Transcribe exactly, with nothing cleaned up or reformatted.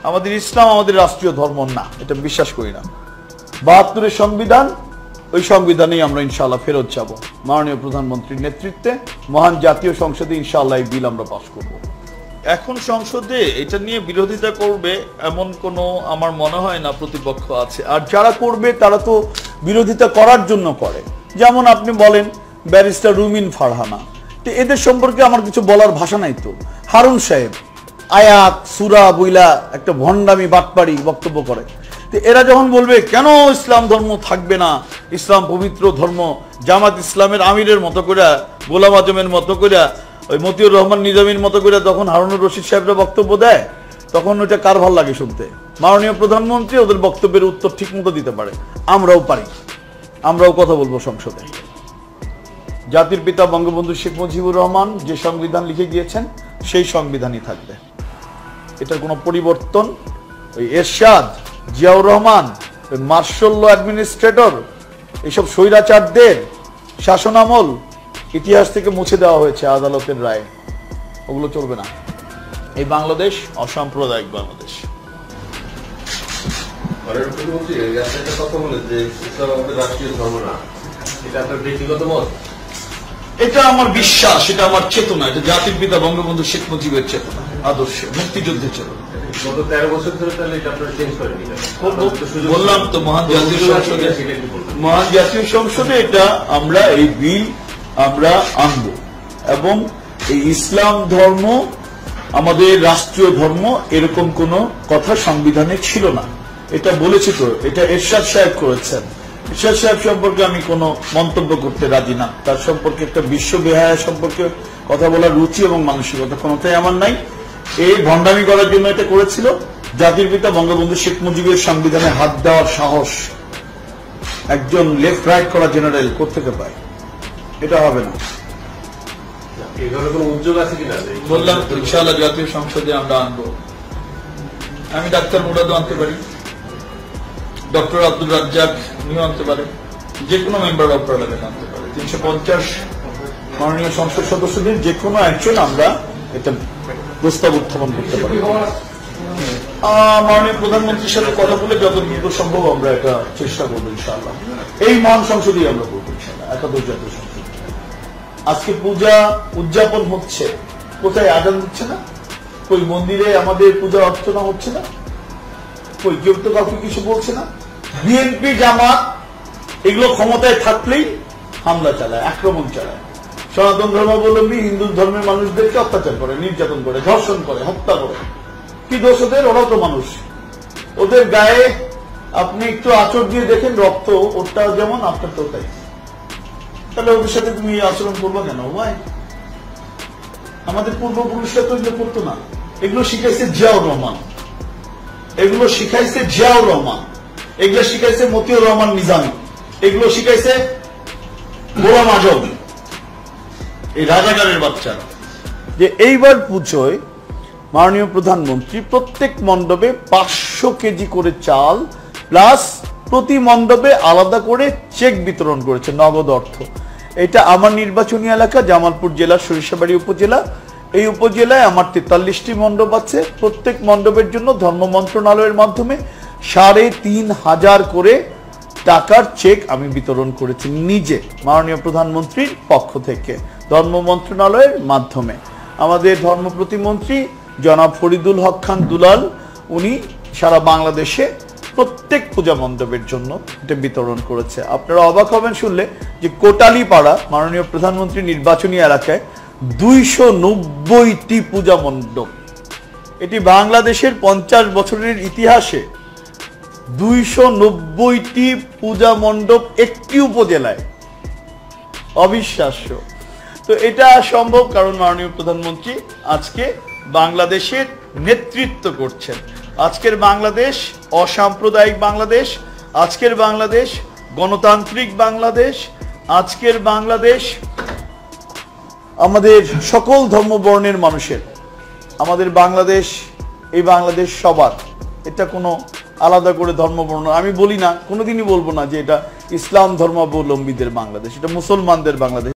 আমাদের ইসলাম আমাদের রাষ্ট্রীয় ধর্ম না, এটা বিশ্বাস করি না। বাহাত্তরের সংবিধান, ওই সংবিধানেই আমরা ইনশাআল্লাহ ফেরত যাব। মাননীয় প্রধানমন্ত্রীর নেতৃত্বে মহান জাতীয় সংসদে ইনশাআল্লাহ এই বিল আমরা পাস করব। এখন সংসদে এটা নিয়ে বিরোধিতা করবে এমন কোনো আমার মনে হয় না প্রতিপক্ষ আছে। আর যারা করবে তারা তো বিরোধিতা করার জন্য করে। যেমন আপনি বলেন ব্যারিস্টার রুমিন ফারহানা, তো এদের সম্পর্কে আমার কিছু বলার ভাষা নাই। তো হারুন সাহেব আয়াত সুরা বইলা একটা ভণ্ডামি বাটপাড়ি বক্তব্য করে। তো এরা যখন বলবে কেন ইসলাম ধর্ম থাকবে না, ইসলাম পবিত্র ধর্ম, জামাত ইসলামের আমিরের মতো করে, গোলাম আজমের মতো করে, ওই মতিউর রহমান নিজামীর মতো করে তখন হারুনুর রশিদ সাহেবরা বক্তব্য দেয়, তখন ওইটা কার ভাল লাগে শুনতে? মাননীয় প্রধানমন্ত্রী ওদের বক্তব্যের উত্তর ঠিক মতো দিতে পারে, আমরাও পারি, আমরাও কথা বলবো সংসদে। জাতির পিতা বঙ্গবন্ধু শেখ মুজিবুর রহমান যে সংবিধান লিখে গিয়েছেন সেই সংবিধানই থাকবে, এটার কোনো পরিবর্তন ওই Ershad, Ziaur Rahman, martial law administrator, এইসব স্বৈরাচারদের শাসনামল ইতিহাস থেকে মুছে দেওয়া হয়েছে আদালতের রায়ে, ওগুলো চলবে না। এই বাংলাদেশ অসাম্প্রদায়িক বাংলাদেশ। এটা আমার বিশ্বাস, এটা আমার চেতনা, এটা জাতির পিতা বঙ্গবন্ধু শেখ মুজিবের চেতনা, আদর্শ, মুক্তিযুদ্ধের চেতনা। গত তেরো বছর ধরে তাহলে এটা আপনারা চেঞ্জ করেনি? বললাম তো মহান জাতীয় সংসদে, মহান জাতীয় সংসদে এটা আমরা এই বিল আমরা আনবো, এবং এই ইসলাম ধর্ম আমাদের রাষ্ট্রীয় ধর্ম এরকম কোন কথা সংবিধানে ছিল না। এটা বলেছি তো, এটা এরশাদ সাহেব করেছেন। এরশাদ সাহেব সম্পর্কে আমি কোনো মন্তব্য করতে রাজি না, তার সম্পর্কে একটা বিশ্ব বেহায়া সম্পর্কে কথা বলার রুচি এবং মানসিকতা কোনোটাই আমার নাই। এই ভণ্ডামি করার জন্য এটা করেছিল। জাতির পিতা বঙ্গবন্ধু শেখ মুজিবের সংবিধানে হাত দেওয়ার সাহস একজন লেফট রাইট করা জেনারেল কোত্থেকে পায়? এটা হবে না। এই ধরনের কোনো উদ্যোগ আছে কিনা? বললাম তো ইনশাআল্লাহ জাতীয় সংসদে আমরা আনবো। আমি ডাক্তার মুরাদও আনতে পারি, ডক্টর আব্দুল রাজ্জাক উনিও আনতে পারে, যে কোনো মেম্বার অফ পার্লামেন্ট আনতে পারে। তিনশো পঞ্চাশ মাননীয় সংসদ সদস্যদের যে কোনো একজন আমরা এটা প্রস্তাব উত্থাপন করতে পারি। মাননীয় প্রধানমন্ত্রীর সাথে কথা বলে যত দ্রুত সম্ভব আমরা এটা চেষ্টা করবো ইনশাআল্লাহ। এই মহান সংসদেই আমরা করবো ইনশাআল্লাহ, একাদশ জাতীয় সংসদ। আজকে পূজা উদযাপন হচ্ছে, কোথায় আজান দিচ্ছে না? কই মন্দিরে আমাদের পূজা অর্চনা হচ্ছে না? কই কেউ তো কাউকে কিছু বলছে না? বিএনপি জামাত এগুলো ক্ষমতায় থাকলেই হামলা চালায়, আক্রমণ চালায়, সনাতন ধর্মাবলম্বী হিন্দু ধর্মের মানুষদেরকে অত্যাচার করে, নির্যাতন করে, ধর্ষণ করে, হত্যা করে। কি দোষ ওদের? ওরাও তো মানুষ। ওদের গায়ে আপনি একটু আঁচড় দিয়ে দেখেন, রক্ত ওটা যেমন আপনার তো তাই। তাহলে ওদের সাথে তুমি আচরণ করবো কেন? ভাই আমাদের পূর্বপুরুষরা তো এগুলো করতো না। এগুলো শিখাইছে জিয়াউর রহমান, এগুলো শিখাইছে জিয়াউর রহমান, এগুলো শিখাইছে মতিউর রহমান নিজামী, এগুলো শিখাইছে গোলাম আজম, এই রাজাকারের বাচ্চারা। যে এইবার পুজোয় মাননীয় প্রধানমন্ত্রী প্রত্যেক মণ্ডপে পাঁচশো কেজি করে চাল প্লাস প্রতি মণ্ডপে আলাদা করে চেক বিতরণ করেছে, নগদ অর্থ। এটা আমার নির্বাচনী এলাকা জামালপুর জেলার সরিষাবাড়ি উপজেলা। এই উপজেলায় আমার তেতাল্লিশটি মণ্ডপ আছে। প্রত্যেক মণ্ডপের জন্য ধর্ম মন্ত্রণালয়ের মাধ্যমে সাড়ে তিন হাজার করে টাকার চেক আমি বিতরণ করেছি নিজে, মাননীয় প্রধানমন্ত্রীর পক্ষ থেকে ধর্ম মন্ত্রণালয়ের মাধ্যমে। আমাদের ধর্ম প্রতিমন্ত্রী জনাব ফরিদুল হক খান দুলাল উনি সারা বাংলাদেশে প্রত্যেক পূজা মণ্ডপের জন্য এটা বিতরণ করেছে। আপনারা অবাক হবেন শুনলে যে কোটালীপাড়া মাননীয় প্রধানমন্ত্রী নির্বাচনী এলাকায় দুইশো নব্বইটি পূজা মণ্ডপ। এটি বাংলাদেশের পঞ্চাশ বছরের ইতিহাসে দুইশো নব্বইটি পূজা মণ্ডপ একটি উপজেলায়, অবিশ্বাস্য। তো এটা সম্ভব কারণ মাননীয় প্রধানমন্ত্রী আজকে বাংলাদেশের নেতৃত্ব করছেন। আজকের বাংলাদেশ অসাম্প্রদায়িক বাংলাদেশ, আজকের বাংলাদেশ গণতান্ত্রিক বাংলাদেশ, আজকের বাংলাদেশ আমাদের সকল ধর্মবর্ণের মানুষের, আমাদের বাংলাদেশ, এই বাংলাদেশ সবার। এটা কোনো আলাদা করে ধর্মবর্ণ আমি বলি না, কোনোদিনই বলবো না যে এটা ইসলাম ধর্মাবলম্বীদের বাংলাদেশ, এটা মুসলমানদের বাংলাদেশ।